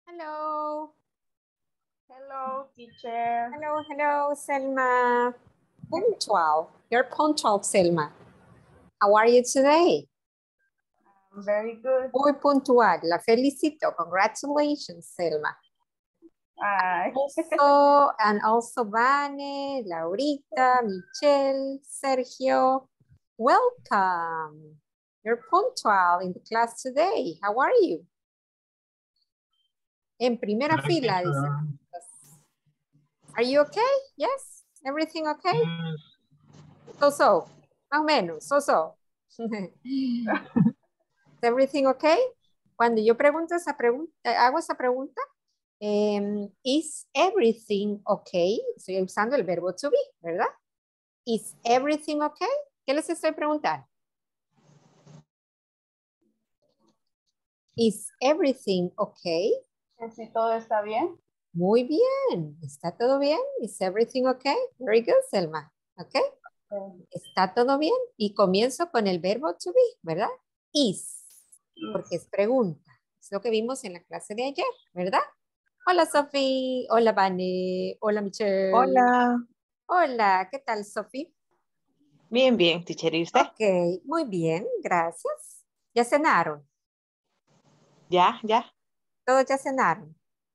Hello. Hello, teacher. Hello, Selma. Punctual. You're punctual, Selma. How are you today? I'm very good. Muy puntual. La felicito. Congratulations, Selma. Also Vane, Laurita, Michelle, Sergio. Welcome. You're punctual in the class today. How are you? En primera fila, dice. Are you okay? Yes? Everything okay? So. Más o menos. So. Is everything okay? Cuando yo pregunto esa pregunta, hago esa pregunta, is everything okay? Estoy usando el verbo to be, ¿verdad? Is everything okay? ¿Qué les estoy preguntando? Is everything okay? Si todo está bien. Muy bien. ¿Está todo bien? Is everything okay? Very good, Selma. Okay. Está todo bien. Y comienzo con el verbo to be, ¿verdad? Is. Porque es pregunta. Es lo que vimos en la clase de ayer, ¿verdad? Hola, Sophie. Hola, Vane. Hola, Michelle. Hola. Hola, ¿qué tal, Sophie? Bien, bien, teacher, ¿y usted? Ok, muy bien, gracias. ¿Ya cenaron? Ya. ¿Todos ya cenaron?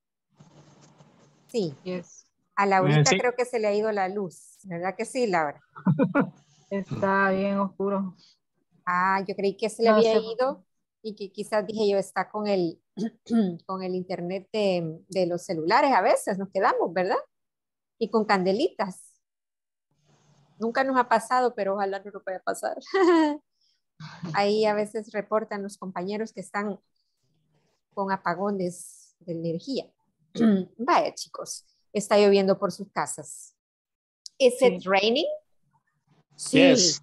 Sí. Yes. A Laurita Sí. creo que se le ha ido la luz, ¿verdad que sí, Laura? Está bien oscuro. Ah, yo creí que se le No había sé. ido y que quizás dije yo está con el, con el internet de los celulares a veces nos quedamos, ¿verdad? Y con candelitas. Nunca nos ha pasado, pero ojalá no nos vaya a pasar. Ahí a veces reportan los compañeros que están con apagones de energía. Vaya, chicos, está lloviendo por sus casas. ¿Is Sí. it raining? Yes.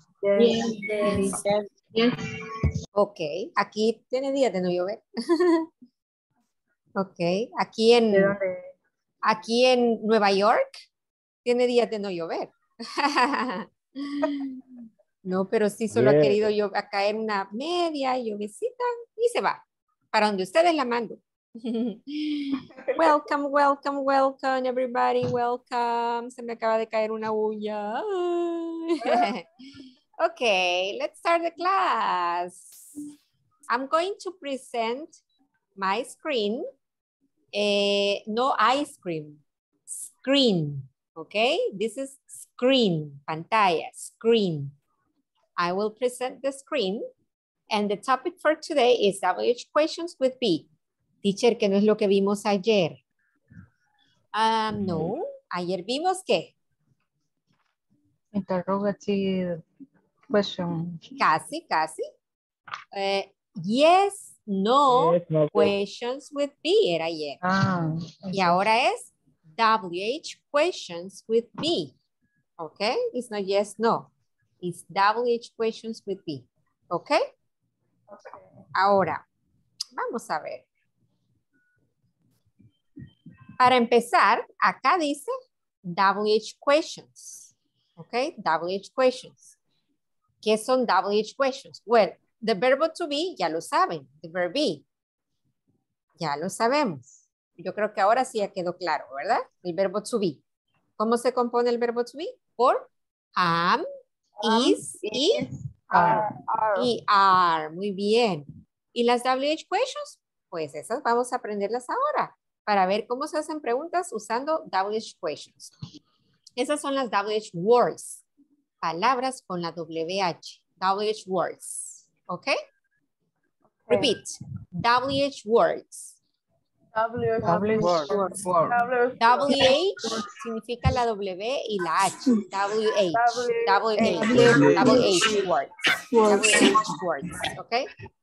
Yes. Ok, aquí tiene días de no llover. Ok, aquí ¿De dónde? aquí en Nueva York tiene días de no llover. No, pero sí solo ha Yeah. querido a caer una media llovecita y se va. Para donde ustedes la mando. Welcome, everybody. Welcome. Se me acaba de caer una bulla. Okay, let's start the class. I'm going to present my screen. No ice cream. Screen. Okay, this is screen. Pantalla. Screen. I will present the screen. And the topic for today is WH questions with B. Teacher, ¿qué no es lo que vimos ayer? No. Ayer vimos ¿qué? Interrogative question. Casi. Yes, no, Yes, no. questions with B era ayer. Y ahora es WH questions with B. Okay? It's not yes, no. It's WH questions with B. Okay? Ahora, vamos a ver. Para empezar, acá dice WH questions. Okay? WH questions. ¿Qué son WH questions? Well, the verbo to be, ya lo saben, the verb be. Ya lo sabemos. Yo creo que ahora sí ya quedó claro, ¿verdad? El verbo to be. ¿Cómo se compone el verbo to be? Por am, is y are. Muy bien. ¿Y las WH questions? Pues esas vamos a aprenderlas ahora para ver cómo se hacen preguntas usando WH questions. Esas son las WH words. Palabras con la WH. WH words. ¿Ok? Repeat. WH words. WH significa la W y la H. WH words. WH words. ¿Ok?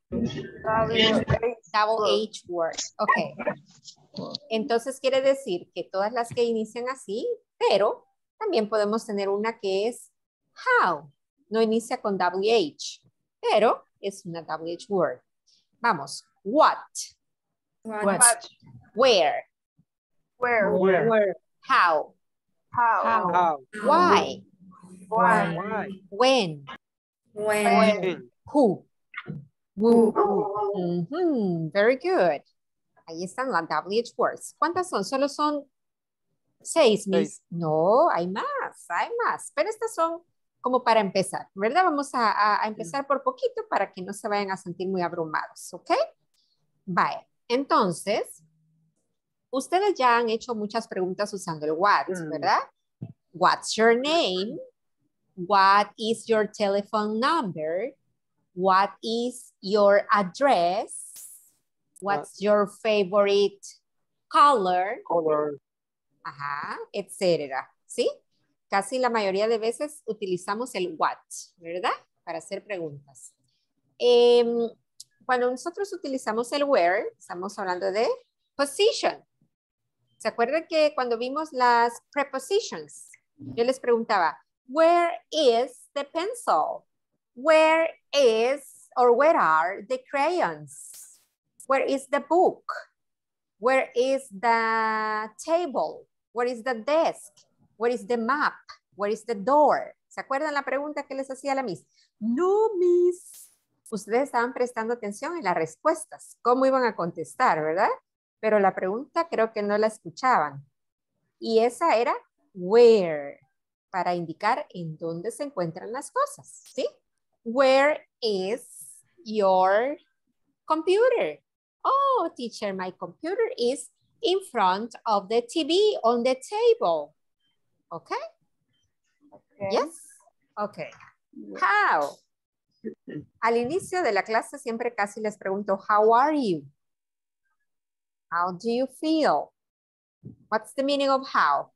WH words. Ok. Entonces quiere decir que todas las que inician así, pero también podemos tener una que es how. No inicia con WH, pero es una WH word. Vamos. What? Where? How? Why? When? Who? Very good. Ahí están las WH words. ¿Cuántas son? Solo son 6, Miss. No, hay más. Pero estas son como para empezar, ¿verdad? Vamos a empezar por poquito para que no se vayan a sentir muy abrumados, ¿ok? Vaya, entonces, ustedes ya han hecho muchas preguntas usando el what, ¿verdad? What's your name? What is your telephone number? What is your address? What's your favorite color? Ajá, etcétera. ¿Sí? Casi la mayoría de veces utilizamos el what, ¿verdad? Para hacer preguntas. Cuando nosotros utilizamos el where, estamos hablando de position. ¿Se acuerdan que cuando vimos las prepositions, yo les preguntaba, where is the pencil? Where is or where are the crayons? Where is the book? Where is the table? Where is the desk? Where is the map? Where is the door? ¿Se acuerdan la pregunta que les hacía la Miss? No, Miss. Ustedes estaban prestando atención en las respuestas. ¿Cómo iban a contestar, verdad? Pero la pregunta creo que no la escuchaban. Y esa era where, para indicar en dónde se encuentran las cosas, ¿sí? Where is your computer? Oh, teacher, my computer is in front of the TV on the table. Okay? Yes? Okay. How? Al inicio de la clase siempre casi les pregunto, how are you? How do you feel? What's the meaning of how?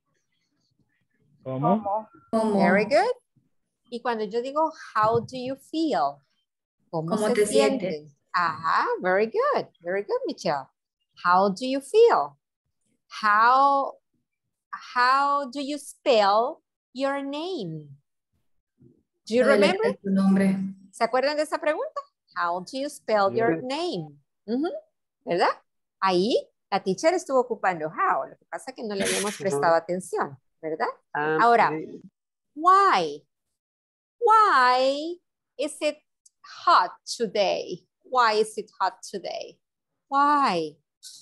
¿Cómo? Very good. Y cuando yo digo, how do you feel? ¿Cómo se sienten? Ajá, very good. Very good, Michelle. How do you feel? How do you spell your name? Do you remember? Tu nombre. ¿Se acuerdan de esa pregunta? How do you spell your name? ¿Verdad? Ahí la teacher estuvo ocupando how. Lo que pasa es que no le habíamos prestado atención, ¿verdad? Ahora, why? Why is it hot today? Why is it hot today? Why?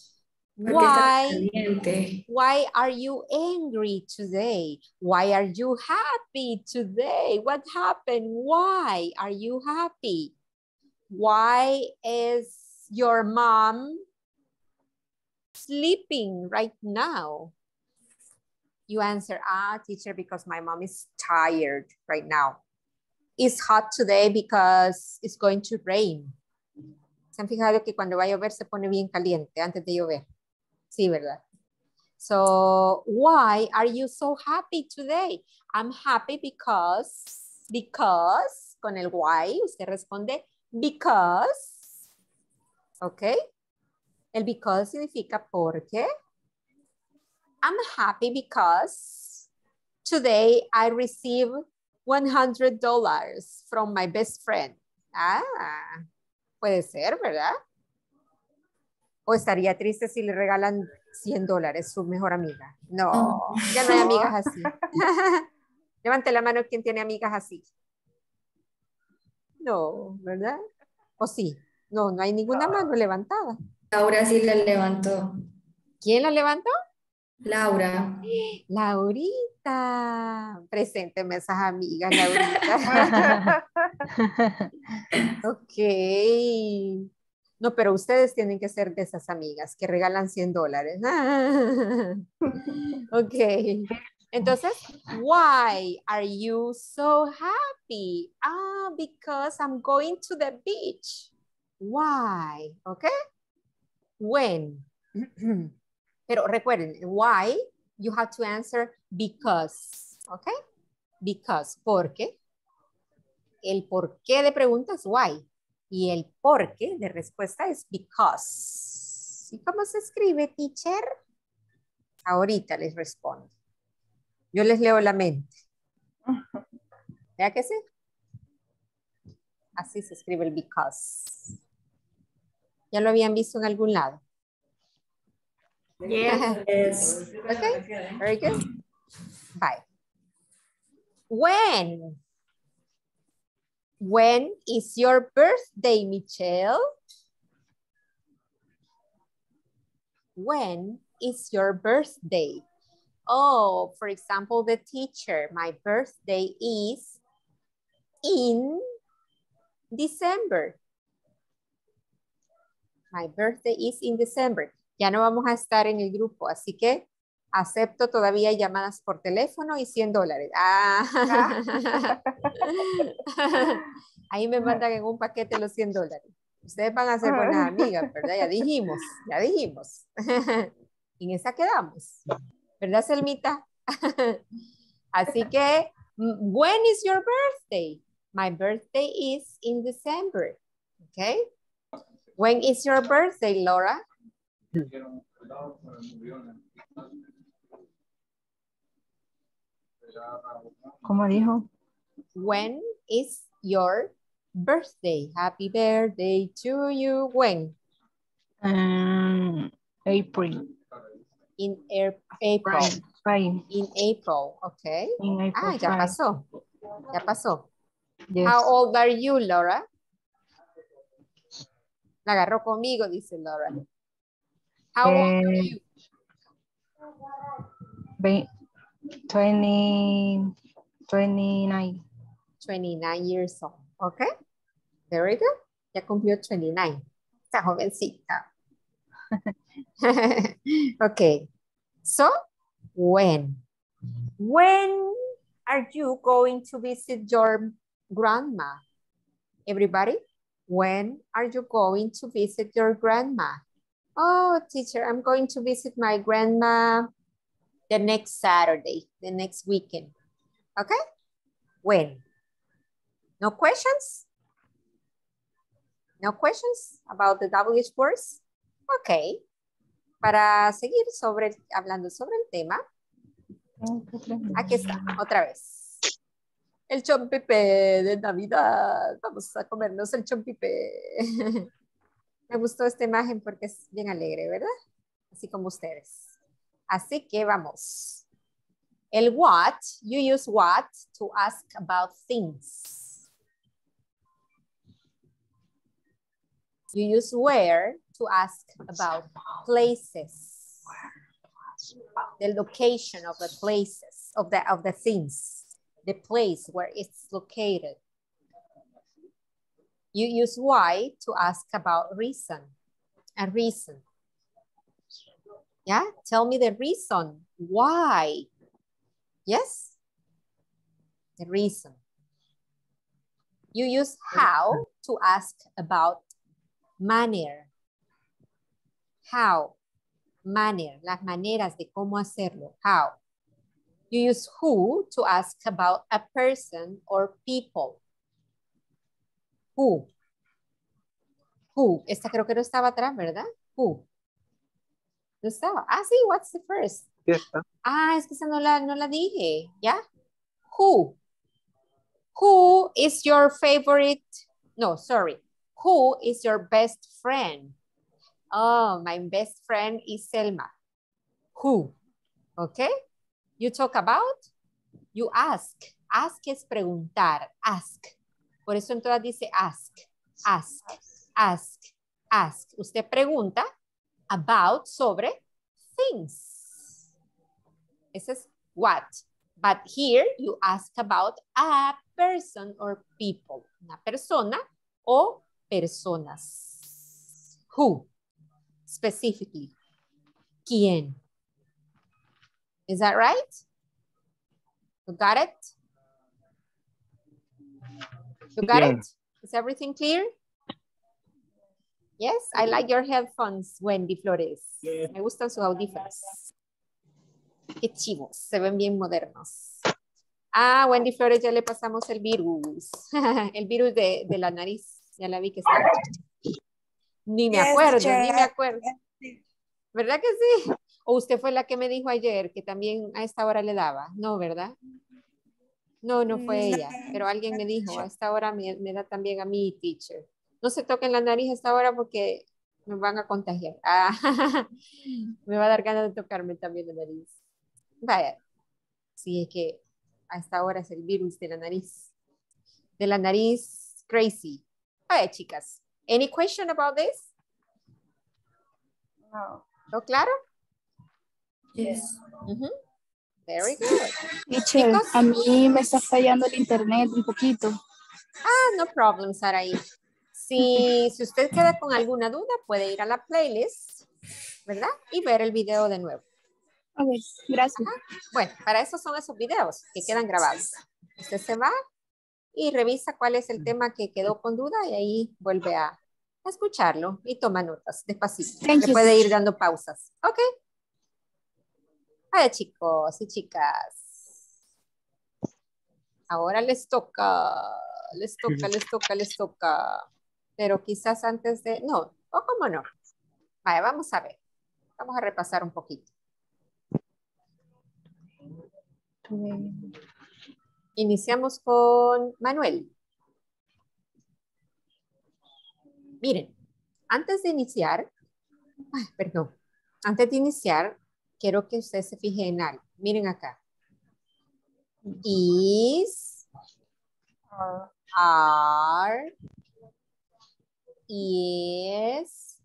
Why are you angry today? Why are you happy today? What happened? Why are you happy? Why is your mom sleeping right now? You answer, teacher, because my mom is tired right now. It's hot today because it's going to rain. ¿Se han fijado que cuando va a llover se pone bien caliente antes de llover? Sí, ¿verdad? So, why are you so happy today? I'm happy because, con el why, usted responde because, ¿ok? El because significa porque. I'm happy because today I received $100 from my best friend. Puede ser, ¿verdad? ¿O estaría triste si le regalan $100 su mejor amiga? No, ya no hay amigas así. Levante la mano quien tiene amigas así. No, ¿verdad? ¿O sí? No, no hay ninguna mano levantada. Laura sí la levantó. ¿Quién la levantó? Laura. Laurita. Presénteme esas amigas, Laurita. Ok. No, pero ustedes tienen que ser de esas amigas que regalan $100. Ok. Entonces, why are you so happy? Because I'm going to the beach. Why? Ok. When? Pero recuerden, why, you have to answer because. Ok. Because. Porque. El por qué de pregunta es why. Y el por qué de respuesta es because. ¿Y cómo se escribe, teacher? Ahorita les respondo. Yo les leo la mente. ¿Vea que sí? Así se escribe el because. ¿Ya lo habían visto en algún lado? Yes. Okay, very good. Bye. When? When is your birthday, Michelle? When is your birthday? Oh, for example, the teacher, my birthday is in December. My birthday is in December. Ya no vamos a estar en el grupo, así que acepto todavía llamadas por teléfono y $100. Ah. Ahí me mandan en un paquete los $100. Ustedes van a ser buenas amigas, ¿verdad? Ya dijimos, ya dijimos. En esa quedamos. ¿Verdad, Selmita? Así que, when is your birthday? My birthday is in December. Okay? When is your birthday, Laura? ¿Cómo dijo? When is your birthday? Happy birthday to you. When? April. In April. Five. In April, okay. In April Ya 5. pasó. Ya pasó. Yes. How old are you, Laura? La agarró conmigo, dice Laura. How old are you? 29. 29 years old. Okay. Very good. Ya cumplió 29. Está jovencita. Okay. So, when? When are you going to visit your grandma? Everybody, when are you going to visit your grandma? Oh, teacher, I'm going to visit my grandma the next Saturday, the next weekend. Okay? When? No questions? No questions about the WH words? Okay. Para seguir hablando sobre el tema, aquí está, otra vez. El chompipe de Navidad. Vamos a comernos el chompipe. Me gustó esta imagen porque es bien alegre, ¿verdad? Así como ustedes. Así que vamos. El what, you use what to ask about things. You use where to ask about places. The location of the places, of the things. The place where it's located. You use why to ask about reason. A reason. Yeah, tell me the reason. Why? Yes? The reason. You use how to ask about manner. How? Manner, las maneras de cómo hacerlo. How? You use who to ask about a person or people. Who? Who? Esta creo que no estaba atrás, ¿verdad? Who? No estaba. Ah, sí, what's the first? Yes, sir. Ah, es que esa no la dije, ¿ya? Who? Who is your favorite? No, sorry. Who is your best friend? Oh, my best friend is Selma. Who? Okay. You talk about, you ask. Ask es preguntar, ask. Por eso en todas dice ask, ask, ask, ask. Usted pregunta about, sobre things. Ese es what. But here you ask about a person or people. Una persona o personas. Who? Specifically. ¿Quién? Is that right? You got it? You got it? Is everything clear? Yes, I like your headphones, Wendy Flores. Me gustan sus audífonos. Qué chivos, se ven bien modernos. Ah, Wendy Flores, ya le pasamos el virus. El virus de la nariz. Ya la vi que está. Ni me acuerdo, ni me acuerdo. ¿Verdad que sí? ¿O usted fue la que me dijo ayer que también a esta hora le daba? No, ¿verdad? No, no fue ella. Pero alguien me dijo, a esta hora me da también a mí, teacher. No se toquen la nariz a esta hora porque me van a contagiar. Ah, me va a dar ganas de tocarme también la nariz. Vaya. Sí, es que a esta hora es el virus de la nariz. De la nariz crazy. Vaya, chicas. Any question about this? No. ¿Todo claro? Yes. Ujú. Very good. Teacher, Chicos. a mí me está fallando el internet un poquito. No problem, Saraí. Si usted queda con alguna duda, puede ir a la playlist, ¿verdad? Y ver el video de nuevo. Ok, gracias. Bueno, para eso son esos videos que quedan grabados. Usted se va y revisa cuál es el tema que quedó con duda y ahí vuelve a escucharlo y toma notas despacito. Thank Le you. puede ir dando pausas. Ok. Vaya, chicos y chicas. Ahora les toca. Les toca. Pero quizás antes de... No, o cómo no. Vaya, vamos a ver. Vamos a repasar un poquito. Iniciamos con Manuel. Miren, antes de iniciar, antes de iniciar, quiero que usted se fije en algo. Miren acá. Is, are, is,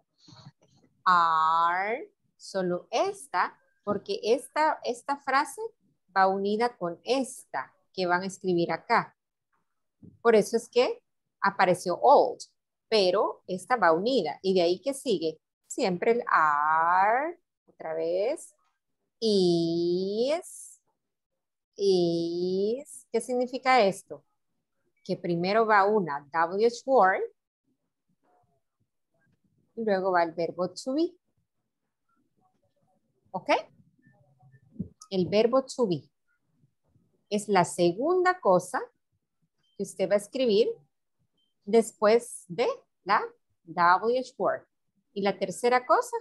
are, solo esta, porque esta frase va unida con esta que van a escribir acá. Por eso es que apareció old, pero esta va unida. Y de ahí que sigue siempre el are, otra vez, is. ¿Qué significa esto? Que primero va una WH word y luego va el verbo to be. ¿Ok? El verbo to be es la segunda cosa que usted va a escribir después de la WH word. Y la tercera cosa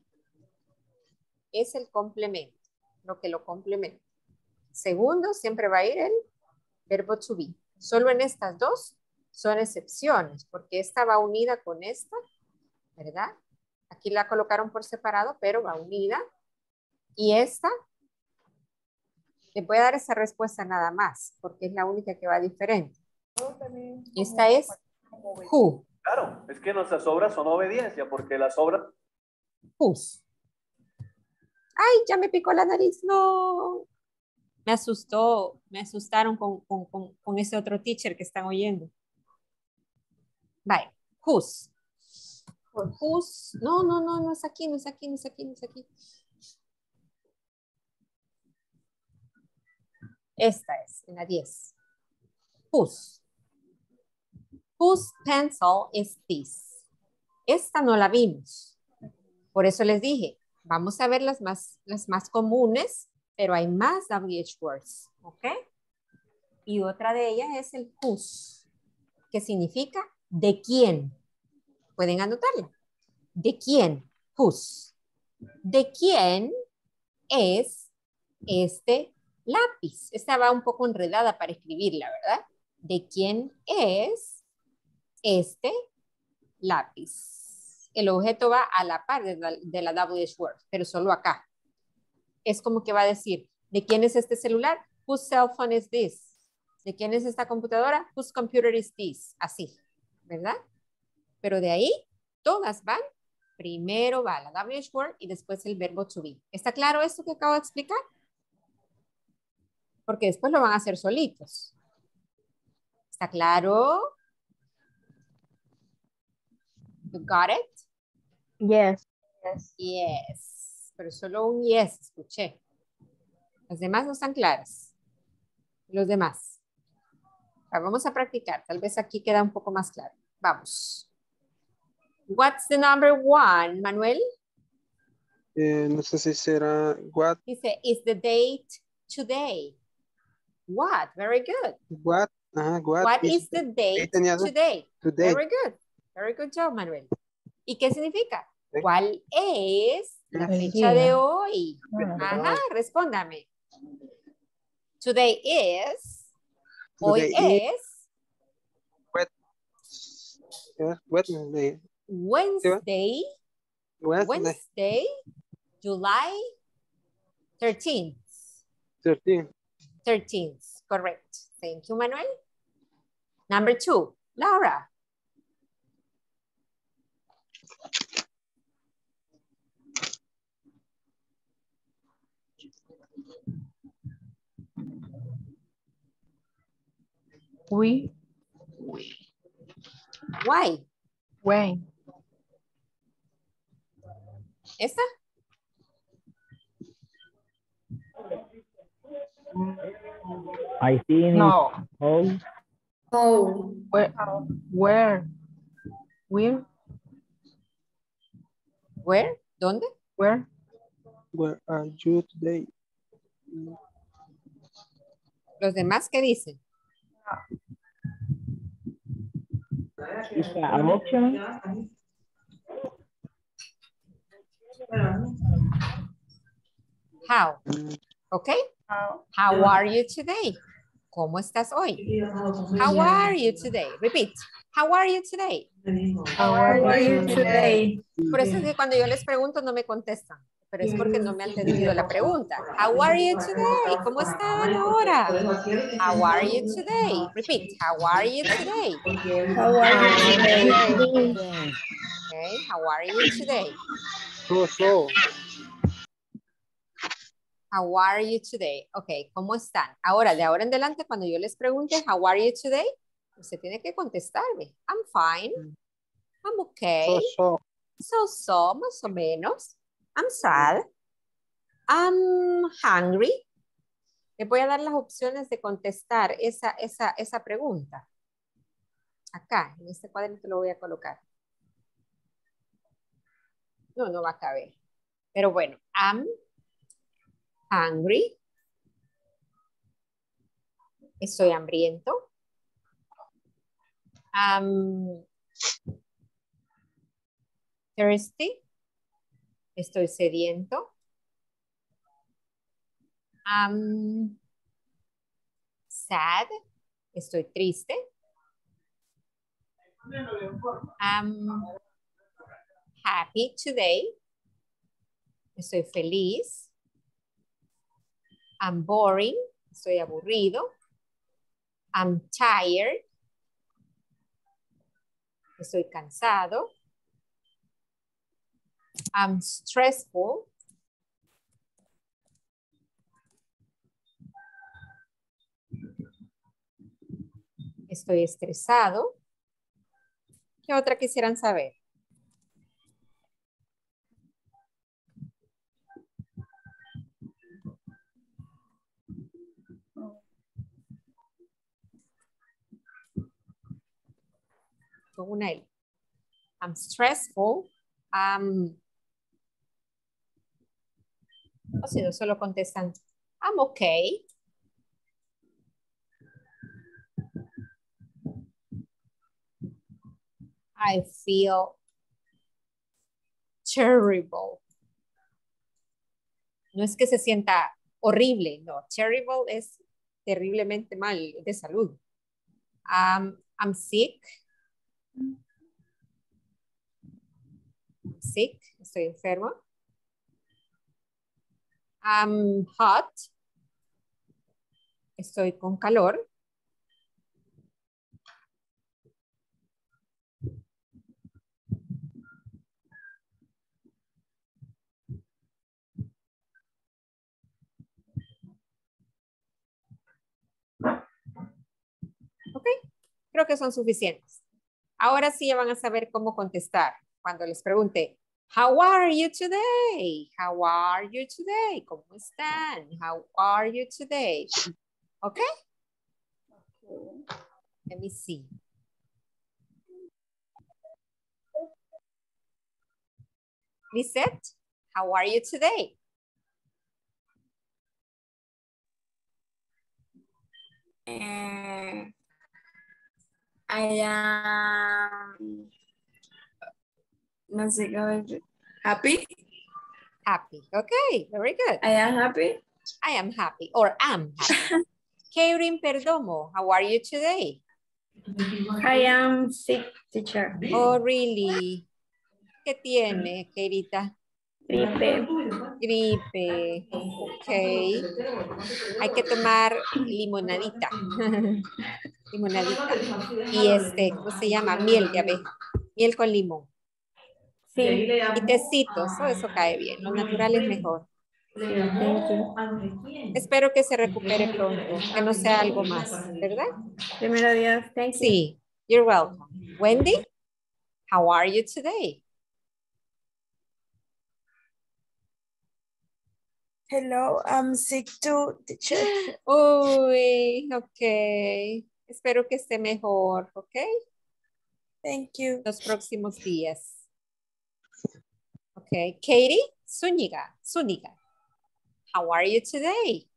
es el complemento, lo que lo complementa. Segundo, siempre va a ir el verbo to be. Solo en estas dos son excepciones, porque esta va unida con esta, ¿verdad? Aquí la colocaron por separado, pero va unida. Y esta, le voy a dar esa respuesta nada más, porque es la única que va diferente. Esta es who. Claro, es que nuestras obras son obediencia, porque las obras... Whose. Ay, ya me picó la nariz, no. Me asustaron con ese otro teacher que están oyendo. Bye. Whose. Whose. No es aquí, no es aquí. Esta es, en la 10. Whose. Whose pencil is this? Esta no la vimos. Por eso les dije, vamos a ver las más comunes, pero hay más WH words, ¿ok? Y otra de ellas es el whose, que significa de quién. Pueden anotarla. ¿De quién? Whose. ¿De quién es este lápiz? Esta va un poco enredada para escribirla, ¿verdad? ¿De quién es este lápiz? El objeto va a la par de la WH word, pero solo acá. Es como que va a decir, ¿de quién es este celular? Whose cell phone is this? ¿De quién es esta computadora? Whose computer is this? Así, ¿verdad? Pero de ahí, todas van. Primero va la WH word y después el verbo to be. ¿Está claro esto que acabo de explicar? Porque después lo van a hacer solitos. ¿Está claro? You got it? Yes. Yes. Pero solo un yes escuché. Las demás no están claras. Los demás. Vamos a practicar. Tal vez aquí queda un poco más claro. Vamos. What's the number 1, Manuel? No sé si será what. Dice, is the date today? What? Very good. What? What is the date today? Today. Very good. Very good job, Manuel. ¿Y qué significa? Sí. ¿Cuál es la El fecha día. de hoy? Ah. Ajá, respóndame. Today is. Hoy Today es. Wednesday. Wednesday. Wednesday, July 13th. 13. 13th, correct. Thank you, Manuel. Number 2, Laura. We. Why? When. ¿Esta? I think No. how Oh. Where. Where. Where. Where? ¿Dónde? Where. Where are you today? ¿Los demás qué dicen? is an option. How? ¿Ok? How are you today? ¿Cómo estás hoy? How are you today? Repeat. How are you today? How How are you today? Por eso es que cuando yo les pregunto no me contestan, pero es porque no me han entendido la pregunta. How are you today? ¿Cómo están ahora? How are you today? Repeat. How are you today? How are you today? Okay. How are you today? So. How are you today? Ok, ¿cómo están? Ahora, de ahora en adelante, cuando yo les pregunte, how are you today? Usted tiene que contestarme. I'm fine. I'm okay. So, más o menos. I'm sad. I'm hungry. Le voy a dar las opciones de contestar esa pregunta. Acá, en este cuadrito lo voy a colocar. No va a caber. Pero bueno, I'm hungry. Estoy hambriento. I'm thirsty. Estoy sediento. I'm sad. Estoy triste. I'm happy today. Estoy feliz. I'm boring. Estoy aburrido. I'm tired. Estoy cansado. I'm stressful. Estoy estresado. ¿Qué otra quisieran saber? Con una L. I'm stressful. O si no, solo contestan, I'm okay. I feel terrible. No es que se sienta horrible, no. Terrible es terriblemente mal, de salud. I'm sick. Sick, estoy enfermo. I'm hot. Estoy con calor. Ok, creo que son suficientes. Ahora sí ya van a saber cómo contestar cuando les pregunte, how are you today? How are you today? ¿Cómo están? How are you today? Okay? Let me see. Lisette, how are you today? I am, no sé cómo decir. Happy. Happy. Okay, very good. I am happy. I am happy or am happy. Karen Perdomo, how are you today? I am sick, teacher. Oh, really? ¿Qué tiene, Kerita? Gripe. Gripe. Ok. Hay que tomar limonadita. Limonadita. Y ¿cómo se llama? Miel de abeja. Miel con limón. Sí. Y tecitos. Oh, eso cae bien. Lo natural es mejor. Thank you. Espero que se recupere pronto, que no sea algo más, ¿verdad? Primero Dios, thank you. Sí, you're welcome. Wendy, how are you today? Hello, I'm sick too, teacher. Uy, ok. Espero que esté mejor, ¿ok? Thank you. Los próximos días. Ok, Katie Zúñiga, how are you today?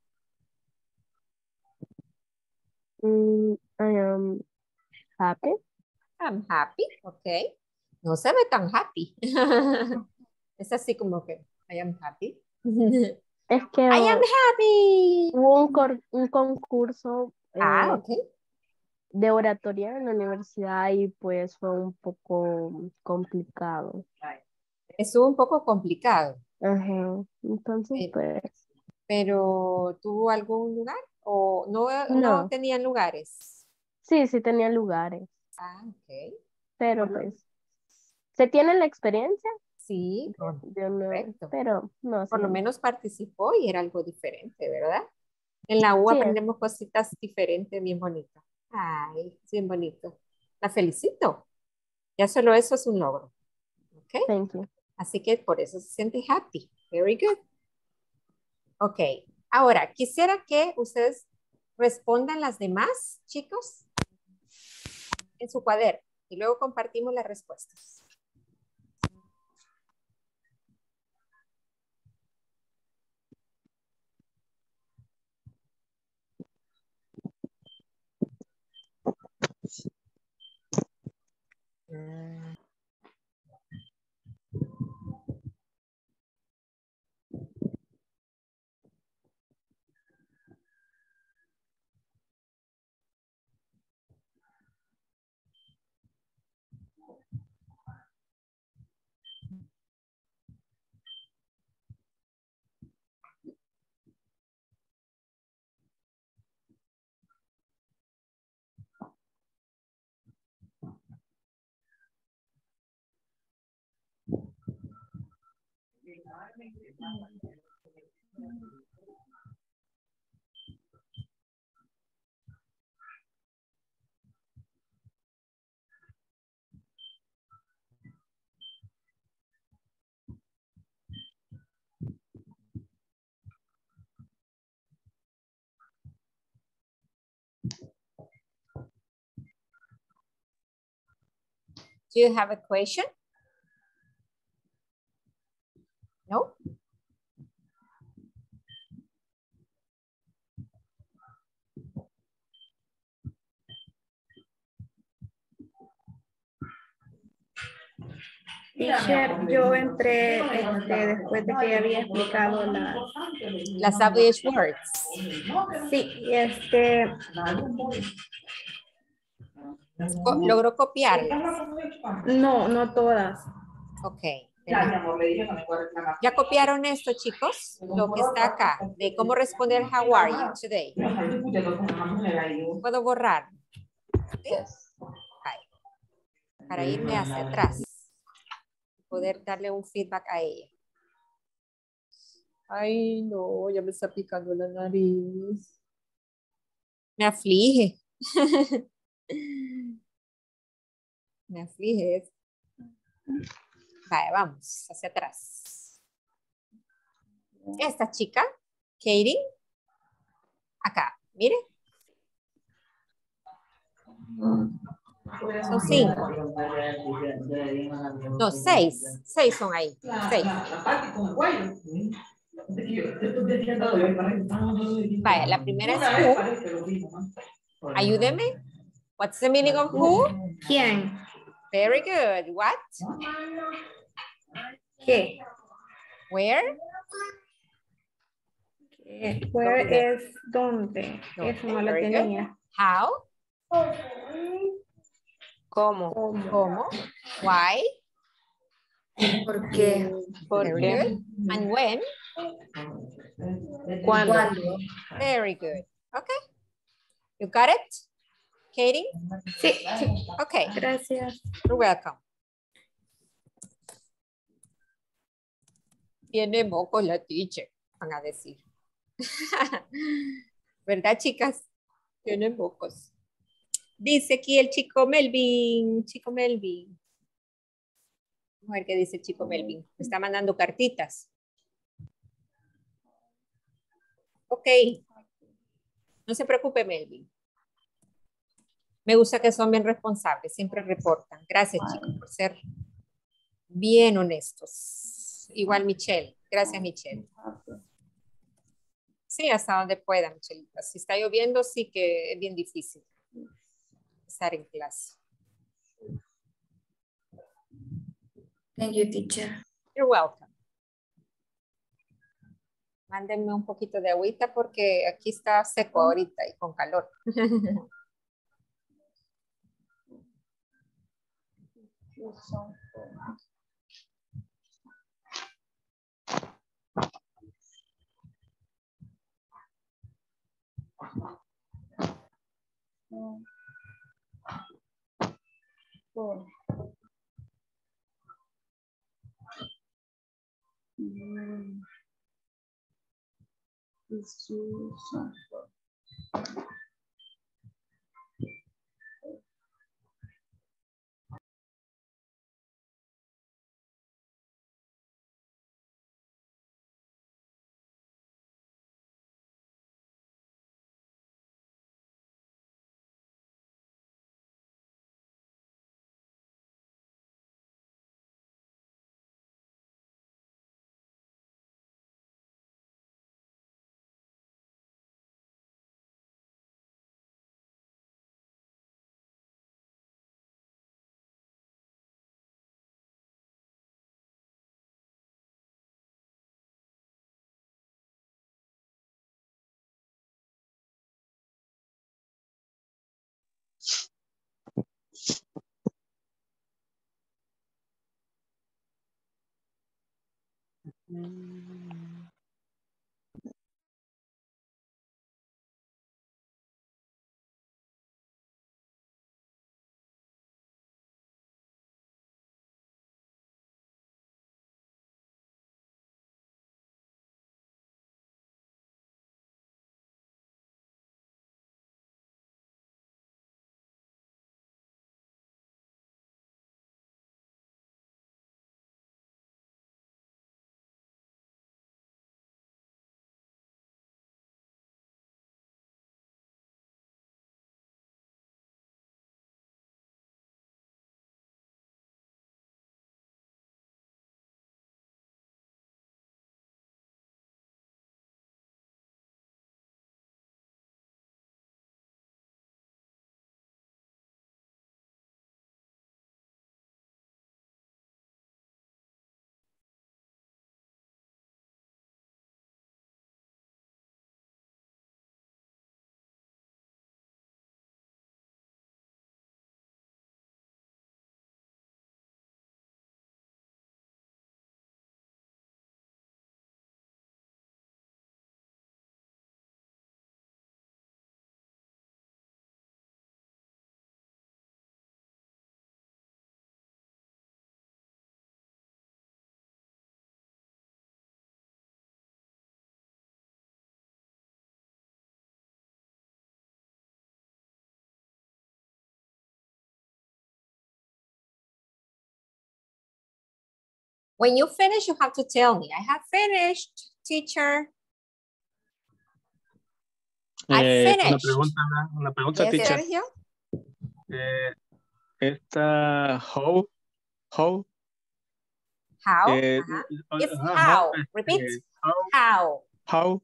I am happy. I'm happy, ok. No se ve tan happy. Es así como que, I am happy. Es que I am happy. hubo un concurso Ok. de oratoria en la universidad y pues fue un poco complicado. Estuvo un poco complicado. Ajá. Entonces, pues. ¿Pero tuvo algún lugar? ¿O no No. tenían lugares? Sí tenía lugares. Ok. Pero pues, ¿se tiene la experiencia? Sí, Yo no, correcto. pero no. Por sí. lo menos participó y era algo diferente, ¿verdad? En la U Sí. aprendemos cositas diferentes, bien bonitas. Ay, bien bonito. La felicito. Ya solo eso es un logro. ¿Ok? Thank you. Así que por eso se siente happy. Very good. Ok. Ahora, quisiera que ustedes respondan las demás, chicos, en su cuaderno. Y luego compartimos las respuestas. Do you have a question? No? Teacher, yo entré después de que ya había explicado Las WH words. Sí, ¿Logró copiarlas? No todas. Ok. ¿Ya copiaron esto, chicos? Lo que está acá, de cómo responder how are you today. ¿Puedo borrar? ¿Sí? Para irme hacia atrás. Poder darle un feedback a ella. Ay, no, ya me está picando la nariz. Me aflige. Me aflige. Vale, vamos hacia atrás. Esta chica, Katie, acá, mire. Son 5. No, 6. 6 son ahí. 6. Vaya, la primera es who. Ayúdeme. What's the meaning of who? ¿Quién? Very good. What? ¿Qué? Where? Where es dónde. Eso no lo Very good. tenía. How? ¿Cómo? ¿Cómo? Why? ¿Por qué? ¿Por Very qué? good. And when? ¿Cuándo? Very good. Okay. You got it? Katie? Sí. Okay. Gracias. You're welcome. Tiene moco la teacher. van a decir. ¿Verdad, chicas? Tienen pocos. Dice aquí el chico Melvin. Chico Melvin. Vamos a ver qué dice el chico Melvin. Me está mandando cartitas. Ok. No se preocupe, Melvin. Me gusta que son bien responsables. Siempre reportan. Gracias, chicos, por ser bien honestos. Igual Michelle. Gracias, Michelle. Sí, hasta donde pueda, Michelita. Si está lloviendo, sí que es bien difícil estar en clase. Thank you, teacher. You're welcome. Mándenme un poquito de agüita porque aquí está seco ahorita y con calor. When you finish, you have to tell me. I have finished, teacher. I finished. Una pregunta, Yes, teacher. Sergio? Esta how How? It's ajá, how. Repeat. How. how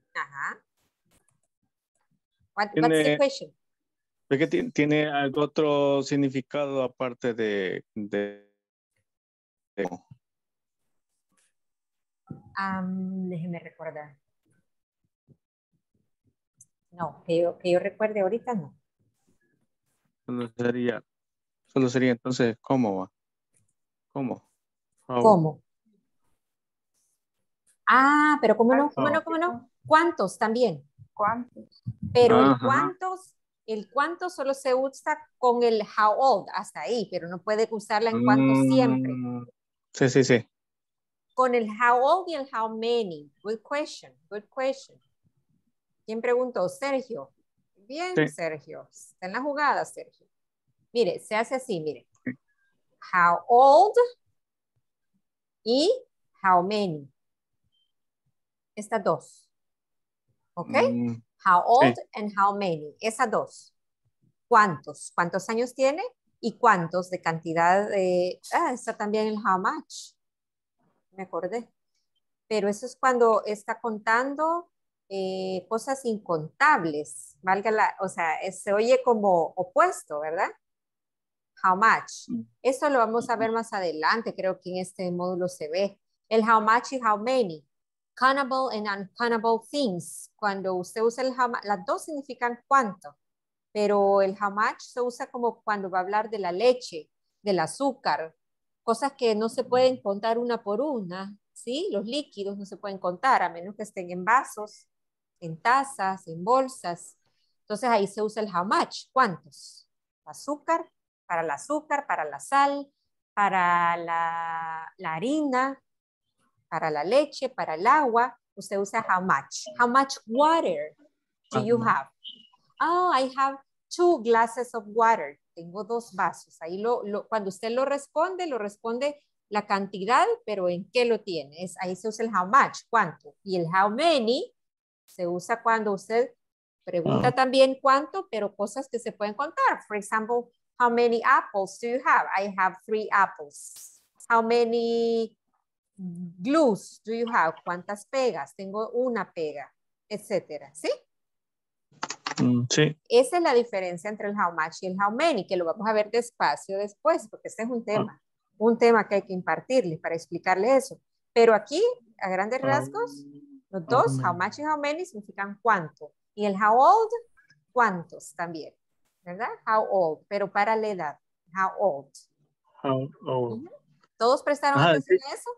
What's the question? ¿Ve que tiene algún otro significado aparte de Déjeme recordar. No, que yo recuerde ahorita no. Solo sería entonces ¿cómo va? ¿Cómo? How? ¿Cómo? Ah, pero ¿cómo no? ¿Cuántos también? ¿Cuántos? Pero el cuánto solo se usa con el how old, hasta ahí, pero no puede usarla en cuánto siempre. Sí. Con el how old y el how many. Good question, good question. ¿Quién preguntó? Sergio. Bien, Sí. Sergio. Está en la jugada, Sergio. Mire, se hace así, mire. How old y how many. Estas dos. ¿Ok? How old and how many. Esas dos. ¿Cuántos? ¿Cuántos años tiene? ¿Y cuántos de cantidad de... está también el how much. Me acordé. Pero eso es cuando está contando cosas incontables. Valga la... O sea, se oye como opuesto, ¿verdad? How much. Eso lo vamos a ver más adelante. Creo que en este módulo se ve. El how much y how many. Countable and uncountable things. Cuando usted usa el how much, las dos significan cuánto. Pero el how much se usa como cuando va a hablar de la leche, del azúcar, cosas que no se pueden contar una por una, ¿sí? Los líquidos no se pueden contar a menos que estén en vasos, en tazas, en bolsas. Entonces ahí se usa el how much, ¿cuántos? Azúcar, para la sal, para la harina, para la leche, para el agua. Usted usa how much. How much water do you have? Oh, I have 2 glasses of water. Tengo 2 vasos. Ahí cuando usted lo responde la cantidad, pero ¿en qué lo tiene? Ahí se usa el how much, ¿cuánto? Y el how many se usa cuando usted pregunta también cuánto, pero cosas que se pueden contar. For example, how many apples do you have? I have 3 apples. How many glues do you have? ¿Cuántas pegas? Tengo una pega, etcétera. ¿Sí? Sí. Esa es la diferencia entre el how much y el how many, que lo vamos a ver despacio después, porque este es un tema que hay que impartirles para explicarle eso. Pero aquí, a grandes rasgos, los dos, how much y how many, significan cuánto. Y el how old, cuántos también, ¿verdad? How old, pero para la edad. How old. How old. ¿Todos prestaron atención a eso?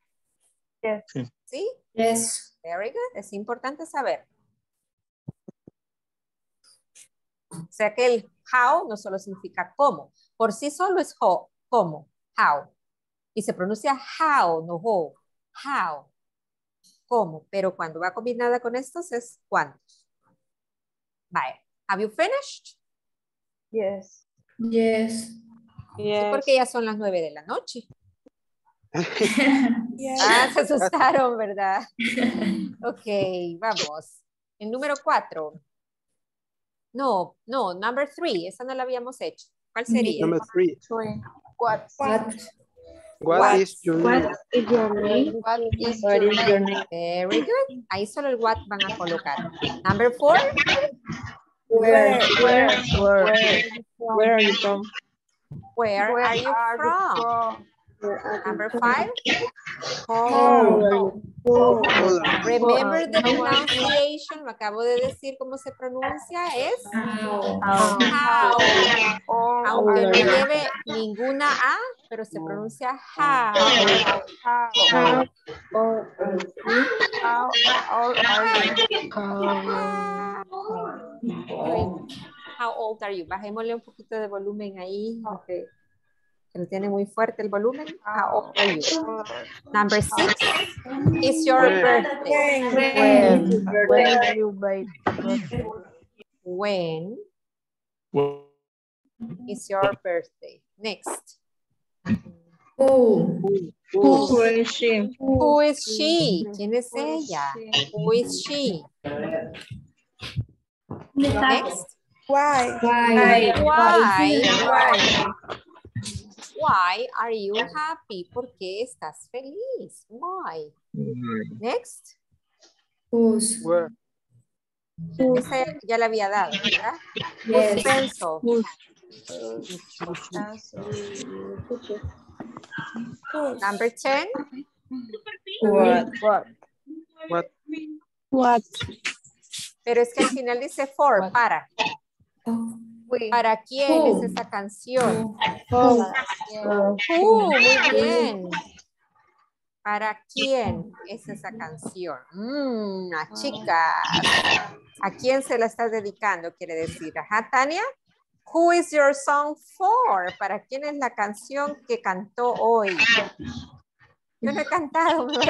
Yes. ¿Sí? Yes. Very good. Es importante saber. O sea que el how no solo significa cómo. Por sí solo es cómo, how. Y se pronuncia how, no how. How. ¿Cómo? Pero cuando va combinada con estos es cuántos. Vaya. Have you finished? Yes. Yes. Sí, porque ya son las 9 de la noche. Se asustaron, ¿verdad? Ok, vamos. El número 4. No, number 3. Esa no la habíamos hecho. ¿Cuál sería? Number 3. What is your name? What is your name? Very good. Ahí solo el what van a colocar. Number 4. Where Where are you from? Where are you from? Number 5. Home. Remember the pronunciation. Lo acabo de decir cómo se pronuncia. Es how. Aunque no lleve ninguna A, pero se pronuncia how. How old are you? Bajémosle un poquito de volumen ahí. Okay. Que no tiene muy fuerte el volumen. How old are you? Number 6 is your birthday. When is your birthday? Next. Who is she? Who is she? ¿Quién es ella? Who is she? Next. Why? Why are you happy? ¿Por qué estás feliz? Why? Next. Whose? Where? Esa ya la había dado, ¿verdad? Yes. Pencil. Number 10. What? Pero es que al final dice for, para. ¿Para quién es esa canción? Muy bien. ¿Para quién es esa canción? A chicas. ¿A quién se la estás dedicando? Quiere decir. Ajá, Tania. Who is your song for? ¿Para quién es la canción que cantó hoy? Yo no he cantado. ¿No?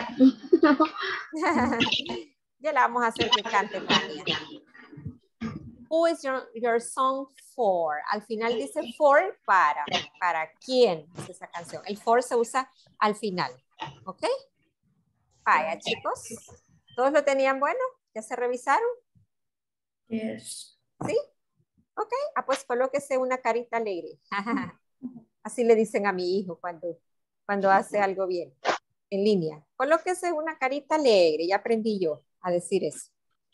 Ya la vamos a hacer que cante Tania. Who is your song for? Al final dice for para quién es esa canción. El for se usa al final. ¿Ok? Vaya, chicos. ¿Todos lo tenían bueno? ¿Ya se revisaron? Yes. ¿Sí? Ok. Ah, pues colóquese una carita alegre. Así le dicen a mi hijo cuando hace algo bien en línea. Colóquese una carita alegre. Ya aprendí yo a decir eso.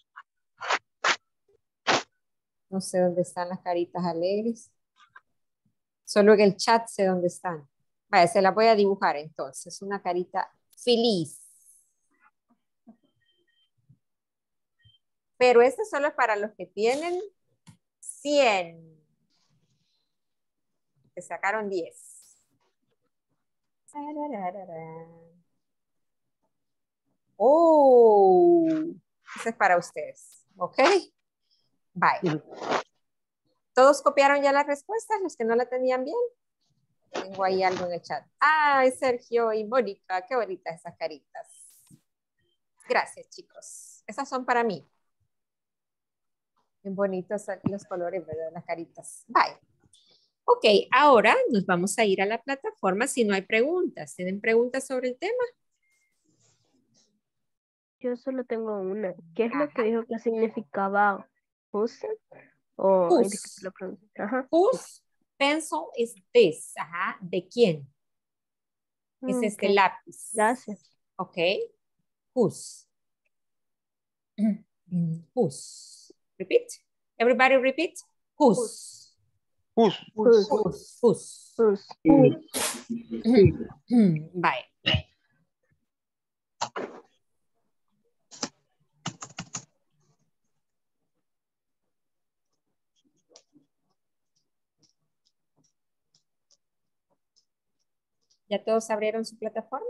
No sé dónde están las caritas alegres. Solo en el chat sé dónde están. Vaya, se las voy a dibujar entonces. Una carita feliz. Pero este solo es para los que tienen 100. Que sacaron 10. Oh, ese es para ustedes. ¿Ok? Bye. ¿Todos copiaron ya las respuestas? Los que no la tenían bien. Tengo ahí algo en el chat. Ay, Sergio y Mónica, qué bonitas esas caritas. Gracias, chicos. Esas son para mí. Bien bonitos los colores, ¿verdad? Las caritas. Bye. Ok, ahora nos vamos a ir a la plataforma si no hay preguntas. ¿Tienen preguntas sobre el tema? Yo solo tengo una. ¿Qué es lo que dijo que significaba whose? O Whose. Ajá. Whose pencil is this? Ajá. ¿De quién? Es este lápiz. Gracias. Ok. Whose. Whose. Repeat. Everybody repeat. Whose. Whose. Whose. Whose. Whose. Bye. ¿Ya todos abrieron su plataforma?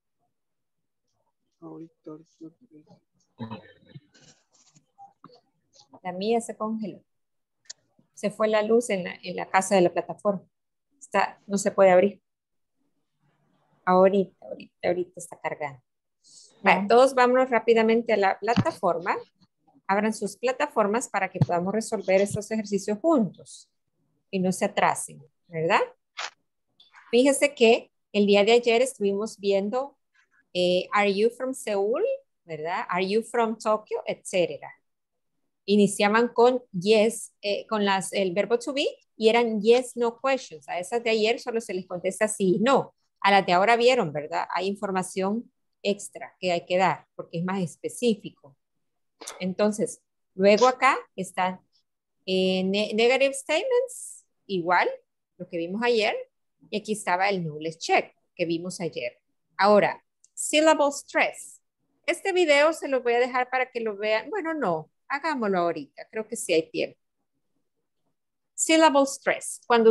La mía se congeló. Se fue la luz en la casa de la plataforma. No se puede abrir. Ahorita está cargando. Vale, todos vámonos rápidamente a la plataforma. Abran sus plataformas para que podamos resolver estos ejercicios juntos y no se atrasen, ¿verdad? Fíjese que el día de ayer estuvimos viendo Are you from Seoul? ¿Verdad? Are you from Tokyo? Etcétera. Iniciaban con yes, con el verbo to be y eran yes, no questions. A esas de ayer solo se les contesta sí y no. A las de ahora vieron, ¿verdad? Hay información extra que hay que dar porque es más específico. Entonces, luego acá están negative statements, igual, lo que vimos ayer. Y aquí estaba el knowledge check que vimos ayer. Ahora, syllable stress. Este video se lo voy a dejar para que lo vean. Bueno, no, hagámoslo ahorita. Creo que sí hay tiempo. Syllable stress. Cuando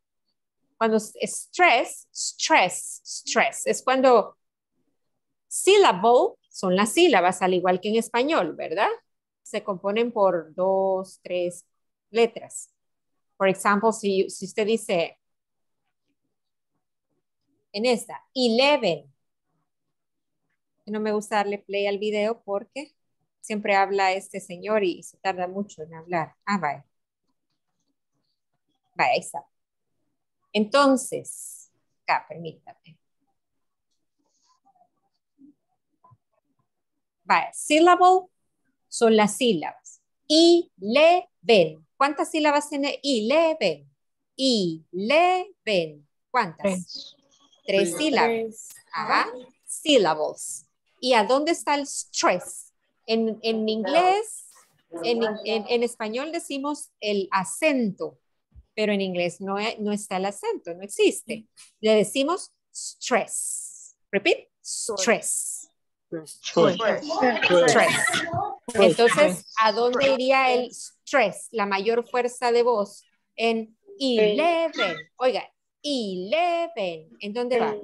stress. Es cuando syllable son las sílabas, al igual que en español, ¿verdad? Se componen por 2, 3 letras. Por ejemplo, si usted dice en esta, 11. No me gusta darle play al video porque siempre habla este señor y se tarda mucho en hablar. Vaya. Vaya, ahí está. Entonces, acá, permítame. Vaya, syllable son las sílabas. 11. ¿Cuántas sílabas tiene 11? 11. ¿Cuántas? 3 sílabas. Ajá. Syllables. ¿Y a dónde está el stress? En inglés, en español decimos el acento, pero en inglés no está el acento, no existe. Le decimos stress. Repeat. Stress. Stress. Entonces, ¿a dónde iría el stress? La mayor fuerza de voz en 11. Oiga, 11. ¿En dónde va?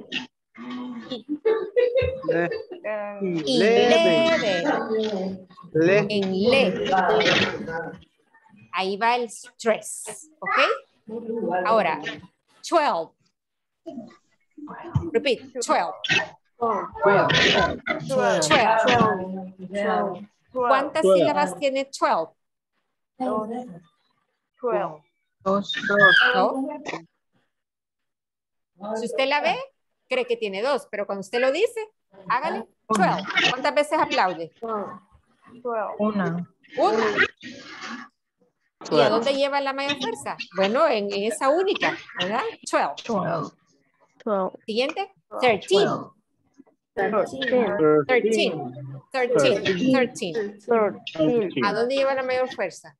11. En le. Ahí va el stress. ¿Ok? Ahora, 12. Repeat. 12. 12. 12. ¿Cuántas 12. sílabas tiene 12? 12. ¿No? Si usted la ve, cree que tiene 2, pero cuando usted lo dice, hágale 12. ¿Cuántas veces aplaude? 12. Una. ¿Y a dónde lleva la mayor fuerza? Bueno, en esa única, ¿verdad? 12. Siguiente. 13. 13. 13. ¿A dónde lleva la mayor fuerza?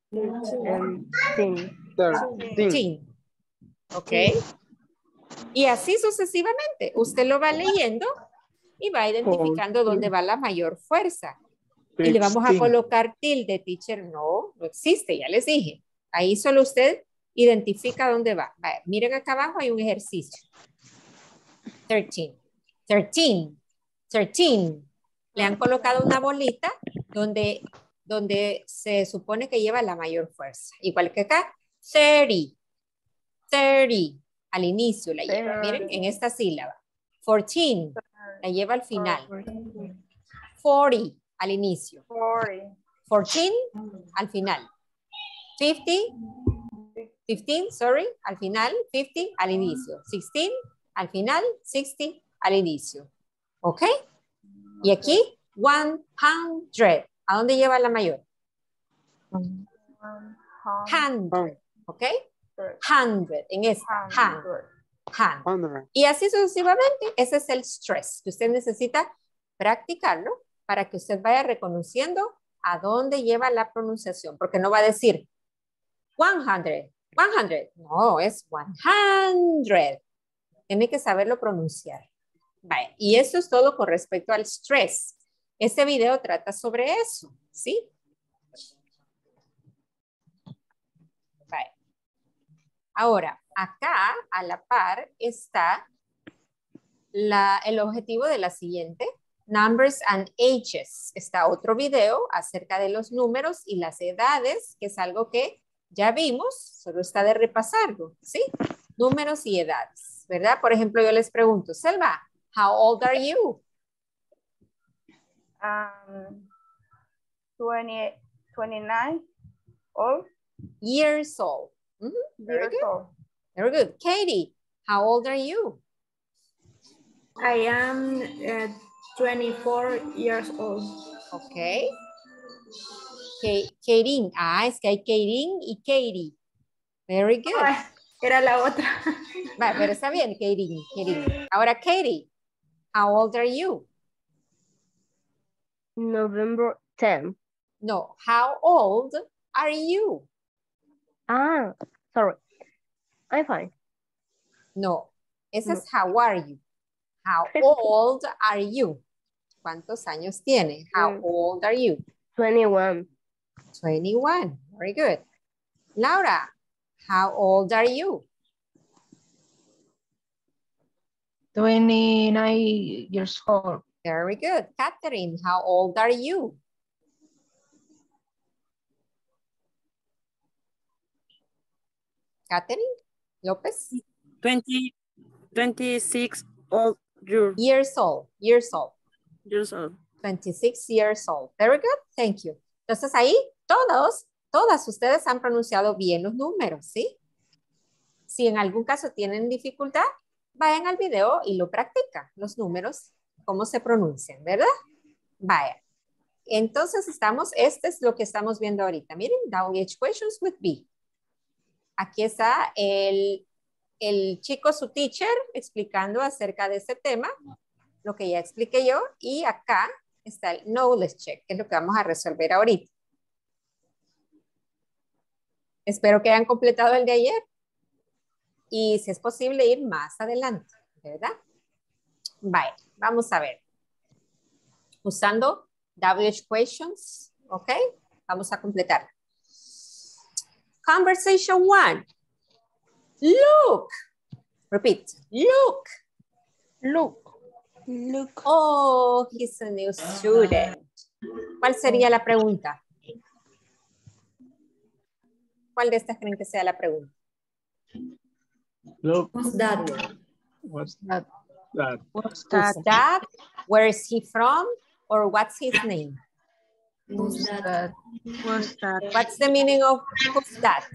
13. ¿Ok? Y así sucesivamente. Usted lo va leyendo y va identificando dónde va la mayor fuerza. Y le vamos a colocar tilde, teacher. No, no existe, ya les dije. Ahí solo usted identifica dónde va. Vaya, miren acá abajo hay un ejercicio. 13. 13. 13. Le han colocado una bolita donde se supone que lleva la mayor fuerza. Igual que acá. 30. 30. Al inicio la lleva. Miren, en esta sílaba. 14. La lleva al final. 40. Al inicio. 14. Al final. 15, sorry, al final. 50 al inicio. 16 al final. 60 al inicio. ¿Ok? Y aquí, 100. ¿A dónde lleva la mayor? 100. ¿Ok? 100. En esta. 100. Y así sucesivamente. Ese es el stress que usted necesita practicarlo para que usted vaya reconociendo a dónde lleva la pronunciación. Porque no va a decir 100. 100. No, es 100. Tiene que saberlo pronunciar. Vale. Y eso es todo con respecto al stress. Este video trata sobre eso, ¿sí? Vale. Ahora, acá a la par está el objetivo de la siguiente. Numbers and ages. Está otro video acerca de los números y las edades, que es algo que ya vimos, solo está de repasarlo, ¿sí? Números y edades, ¿verdad? Por ejemplo, yo les pregunto, Selma, how old are you? 29 old. Years old. Very Years good. old. Very good. Katie, how old are you? I am 24 years old. Ok. Katie. Es que hay Katie y Katie. Very good. Ay, era la otra. Vale, pero está bien, Katie. Ahora, Katie, how old are you? November 10. No, how old are you? Sorry. I'm fine. No, ese es how are you. How old are you? ¿Cuántos años tiene? How old are you? 21. 21. Very good. Laura, how old are you? 29 years old. Very good. Catherine, how old are you? Catherine Lopez? 26 years old. 26 years old. Very good. Thank you. Entonces ahí todas ustedes han pronunciado bien los números, ¿sí? Si en algún caso tienen dificultad, vayan al video y lo practican, los números, cómo se pronuncian, ¿verdad? Vaya. Entonces este es lo que estamos viendo ahorita. Miren, WH questions with be. Aquí está el chico, su teacher, explicando acerca de este tema, lo que ya expliqué yo, y acá está el knowledge check, que es lo que vamos a resolver ahorita. Espero que hayan completado el de ayer y si es posible ir más adelante, ¿verdad? Vale, vamos a ver. Usando WH questions, ¿ok? Vamos a completar. Conversation 1. Look. Repeat. Look. Look. Oh, he's a new student. ¿Cuál sería la pregunta? ¿Cuál de estas creen que sea la pregunta? Look. What's that one? What's that? that? What's Who's that? Where is he from? Or what's his name? Who's that? What's that? What's the meaning of who's that?